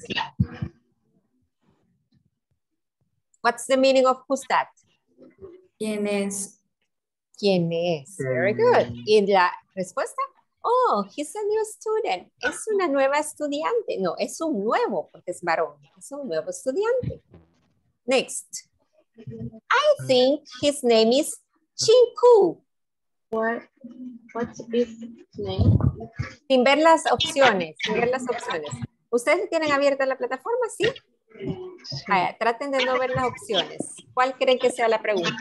What's the meaning of who's that? ¿Quién es? ¿Quién es? Very good. ¿Y la respuesta? Oh, he's a new student. Es una nueva estudiante. No, es un nuevo, porque es varón. Es un nuevo estudiante. Next. I think his name is Chinku. What's his name? Sin ver las opciones, sin ver las opciones. ¿Ustedes tienen abierta la plataforma? ¿Sí? Vaya, traten de no ver las opciones. ¿Cuál creen que sea la pregunta?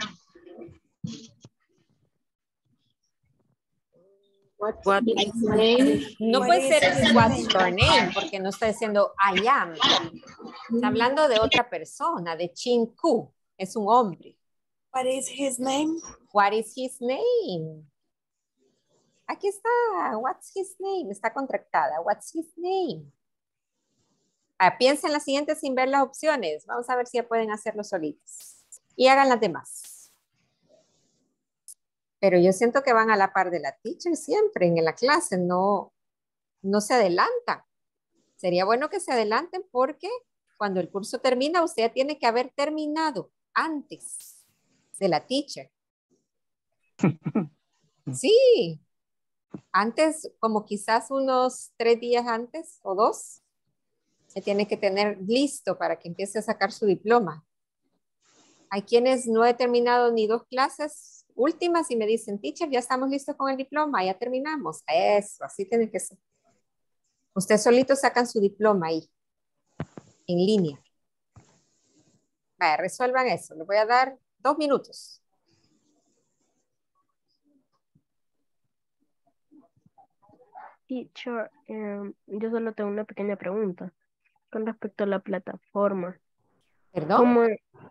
What's his name? No puede ser what's your name, porque no está diciendo I am. Está hablando de otra persona, de Chinku. Es un hombre. What is his name? What is his name? Aquí está. What's his name? Está contractada. What's his name? Piensen en la siguiente sin ver las opciones. Vamos a ver si ya pueden hacerlo solitos. Y hagan las demás. Pero yo siento que van a la par de la teacher siempre en la clase. No se adelantan. Sería bueno que se adelanten porque cuando el curso termina, usted ya tiene que haber terminado antes de la teacher. Sí. Antes, como quizás unos 3 días antes o 2, se tiene que tener listo para que empiece a sacar su diploma. Hay quienes no he terminado ni 2 clases últimas y me dicen, teacher, ya estamos listos con el diploma, ya terminamos. Eso, así tiene que ser. Ustedes solitos sacan su diploma ahí, en línea. Vaya, resuelvan eso. Les voy a dar 2 minutos. Teacher, yo solo tengo una pequeña pregunta con respecto a la plataforma. ¿Perdón? Como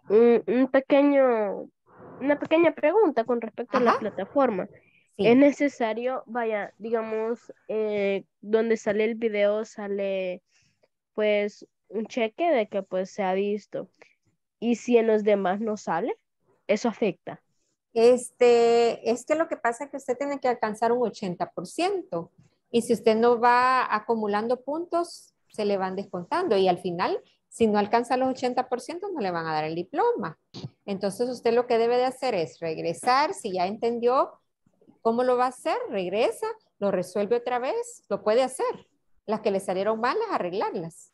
una pequeña pregunta con respecto a la plataforma. Sí. Es necesario, vaya, digamos, donde sale el video sale pues un cheque de que pues se ha visto. Y si en los demás no sale, eso afecta. Es que lo que pasa es que usted tiene que alcanzar un 80%. Y si usted no va acumulando puntos, se le van descontando. Y al final, si no alcanza los 80%, no le van a dar el diploma. Entonces, usted lo que debe de hacer es regresar. Si ya entendió cómo lo va a hacer, regresa, lo resuelve otra vez, lo puede hacer. Las que le salieron malas, arreglarlas.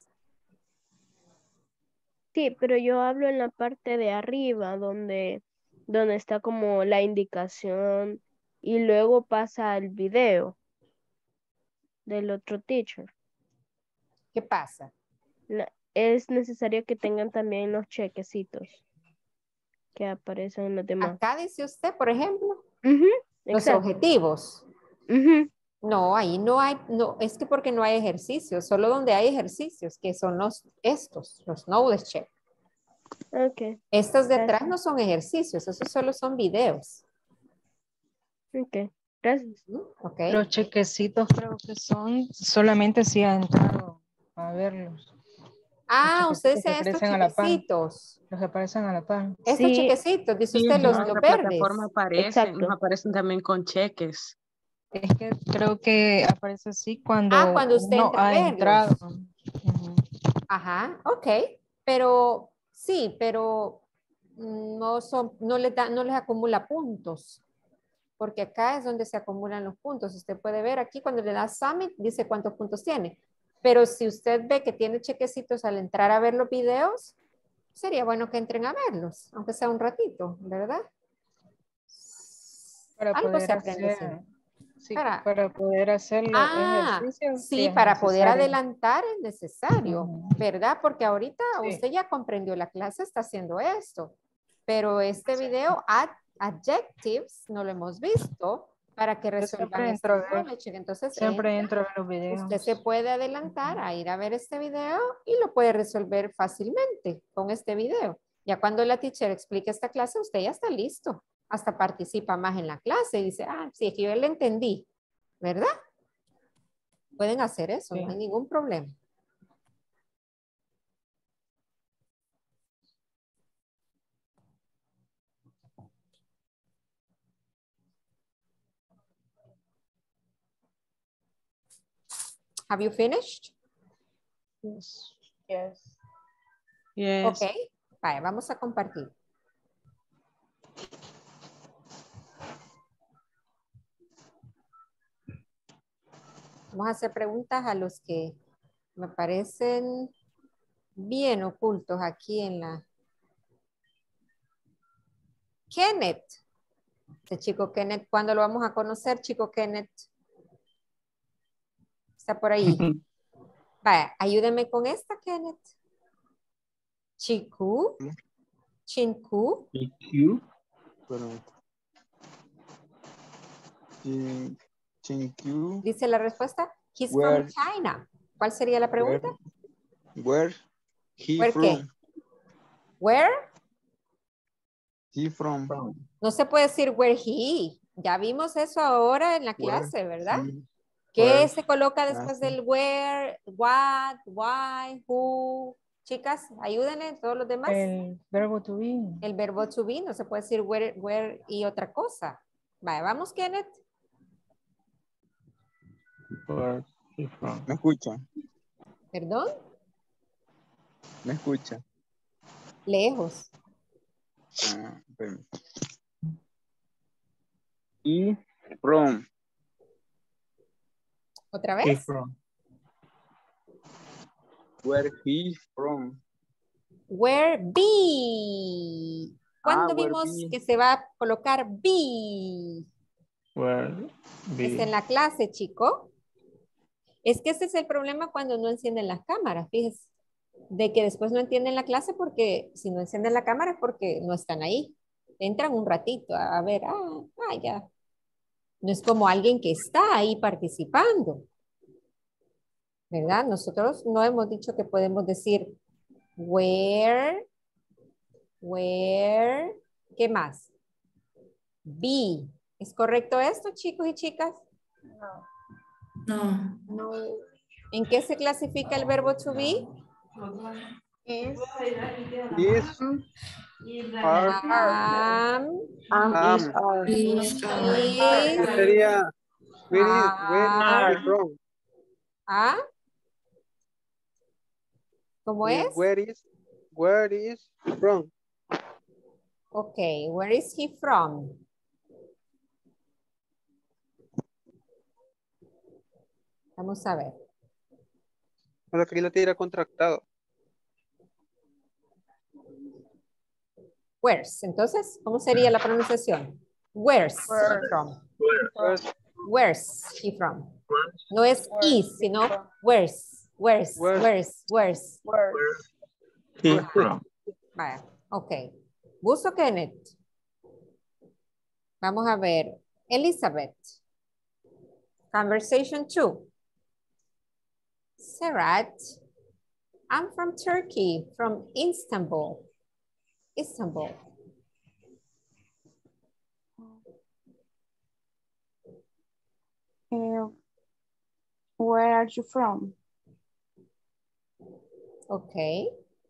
Sí, pero yo hablo en la parte de arriba, donde está como la indicación y luego pasa el video del otro teacher. ¿Qué pasa? Es necesario que tengan también los chequecitos que aparecen en los demás. Acá dice usted, por ejemplo, los exacto. objetivos. No, ahí no hay, no, es que porque no hay ejercicios, solo donde hay ejercicios, que son los knowledge check. Okay. Estos de atrás no son ejercicios, esos solo son videos. Ok, gracias. Okay. Los chequecitos creo que son solamente si ha entrado a verlos. Usted dice estos chequecitos. Los que aparecen a la par. Estos chequecitos, dice usted, los nuestra verdes. plataforma nos aparecen también con cheques. Es que creo que aparece así cuando usted uno entra a ha verlos. entrado. Ajá, ok. Pero sí, pero no les acumula puntos. Porque acá es donde se acumulan los puntos. Usted puede ver aquí cuando le da Submit, dice cuántos puntos tiene. Pero si usted ve que tiene chequecitos al entrar a ver los videos, sería bueno que entren a verlos, aunque sea un ratito, ¿verdad? Algo se aprende siempre. Para poder hacer los ejercicios. Sí, para poder adelantar es necesario, ¿verdad? Porque ahorita usted ya comprendió la clase, está haciendo esto. Pero este video, adjectives, no lo hemos visto para que resuelvan este knowledge. Entonces, siempre entro a los videos. Usted se puede adelantar a ir a ver este video y lo puede resolver fácilmente con este video. Ya cuando la teacher explique esta clase, usted ya está listo. Hasta participa más en la clase y dice, sí, es que yo le entendí, ¿verdad? Pueden hacer eso, no hay ningún problema. Have you finished? Yes. Yes. Yes. Ok. Vaya, vamos a compartir. Vamos a hacer preguntas a los que me parecen bien ocultos aquí en la... Kenneth. Este chico Kenneth, ¿cuándo lo vamos a conocer, chico Kenneth? Está por ahí. Vaya, ayúdeme con esta, Kenneth. Chiku. Chinku. EQ. Perdón. Chinku. Dice la respuesta. He's Where- from China. ¿Cuál sería la pregunta? Where he Where from? qué? Where? He from. No se puede decir where he. Ya vimos eso ahora en la Where clase, ¿verdad? he- ¿Qué where- se coloca después Ah, del where, what, why, who? Chicas, ayúdenme, todos los demás. El verbo to be. El verbo to be, no se puede decir where y otra cosa. Vale, vamos, Kenneth. Where he from? ¿Me escucha? Perdón, ¿Me escucha? lejos. Espérame. He from. ¿Otra He vez? from. Where he from. Where be. ¿Cuándo where vimos be. que se va a colocar be? Where Es be. en la clase, chico. Es que ese es el problema cuando no encienden las cámaras, fíjese. De que después no entienden la clase porque si no encienden la cámara es porque no están ahí. Entran un ratito a ver, ya. No es como alguien que está ahí participando. ¿Verdad? Nosotros no hemos dicho que podemos decir where, ¿qué más? Be. ¿Es correcto esto, chicos y chicas? No. No. ¿En qué se clasifica el verbo to be? Is. Is. Are. Is. Are. Is, Is, Sería. Where are. is from? ¿Ah? ¿Cómo es? Where is from? Ok, where is he from? Vamos a ver. O sea, que ahí la tira contractado. Where's. Entonces, ¿cómo sería la pronunciación? Where's he from? Where's he from? No es is, sino where's. He from. Vaya, ok. Gusto, Kenneth. Vamos a ver. Elizabeth. Conversation 2. Serhat. I'm from Turkey, from Istanbul. Istanbul. Where are you from? Okay.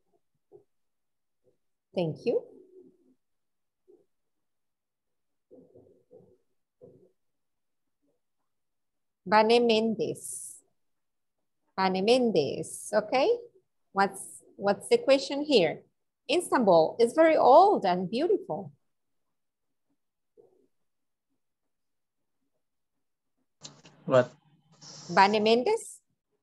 Thank you. Vane Mendes. Vane Mendes, okay? What's the question here? Istanbul is very old and beautiful. What? Vane Mendes?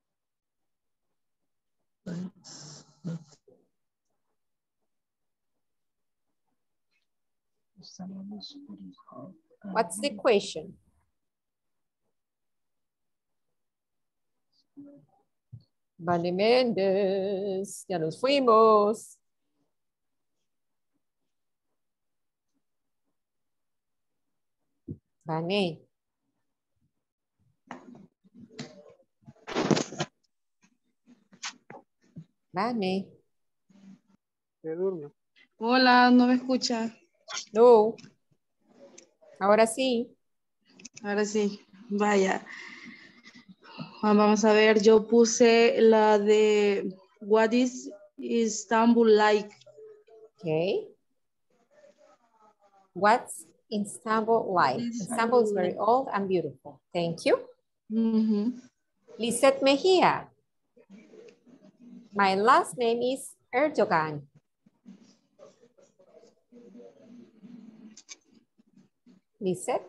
What's the question? Vane Mendes, ya nos fuimos. Vane. Vane. Se durmió. Hola, ¿no me escucha? No. Ahora sí. Ahora sí, vaya. Vamos a ver, yo puse la de What is Istanbul like? Okay. What's Istanbul like? Istanbul is very old and beautiful. Thank you. Ujú. Lisette Mejia. My last name is Erdogan. Lisette.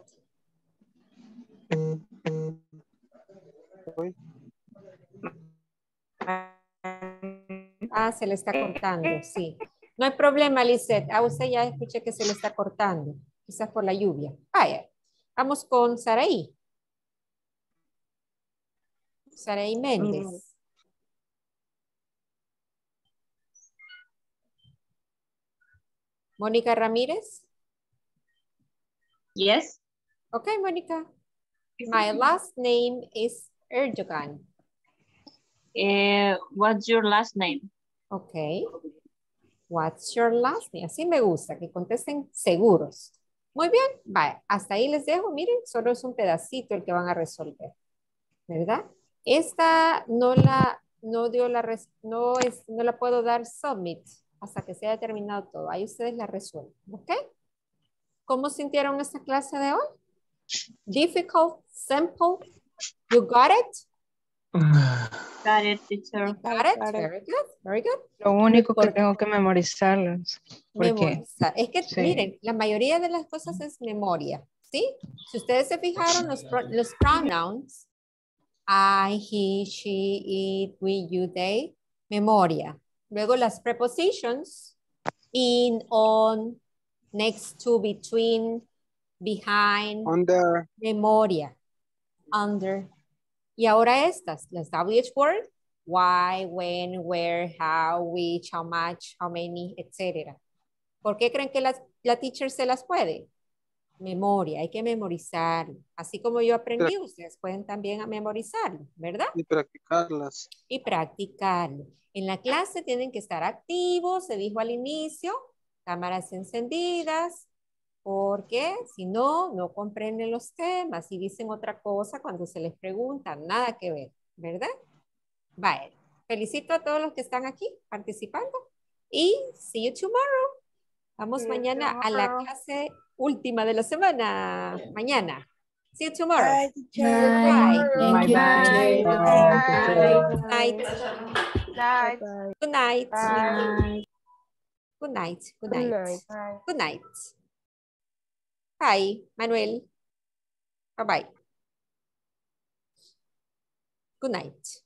Ah, se le está cortando, sí. No hay problema, Lisette. A usted ya escuché que se le está cortando. Quizás por la lluvia. Vaya. Vamos con Saraí. Saraí Méndez. Mónica Ramírez. Yes. Okay, Mónica. My last name is Erdogan. What's your last name? Okay. What's your last name? Así me gusta, que contesten seguros. Muy bien, vaya, hasta ahí les dejo. Miren, solo es un pedacito el que van a resolver, ¿verdad? Esta no la puedo dar submit hasta que se haya terminado todo. Ahí ustedes la resuelven, ¿ok? ¿Cómo sintieron esta clase de hoy? Difficult, simple, you got it? Got it, teacher. Got it? Very good, very good. Lo único que tengo que memorizarlos. Porque, Memorizar. Es que, sí. miren, la mayoría de las cosas es memoria, ¿sí? Si ustedes se fijaron, los pronouns, I, he, she, it, we, you, they, memoria. Luego las prepositions, in, on, next to, between, behind, Under. memoria, under. Y ahora estas, las WH word, why, when, where, how, which, how much, how many, etc. ¿Por qué creen que la teacher se las puede? Memoria, hay que memorizarlo. Así como yo aprendí, ustedes pueden también memorizarlo, ¿verdad? Y practicarlas. Y practicarlo. En la clase tienen que estar activos, se dijo al inicio, cámaras encendidas, porque si no, no comprenden los temas y dicen otra cosa cuando se les pregunta, nada que ver, ¿verdad? Vale, felicito a todos los que están aquí participando y see you tomorrow. Vamos mañana a la clase última de la semana. Mañana. See you tomorrow. Bye, teacher. Bye. Thank you, Bye. teacher. Good night. Good night. Good night. Good night. Good night. Bye, Manuel. Bye-bye. Good night.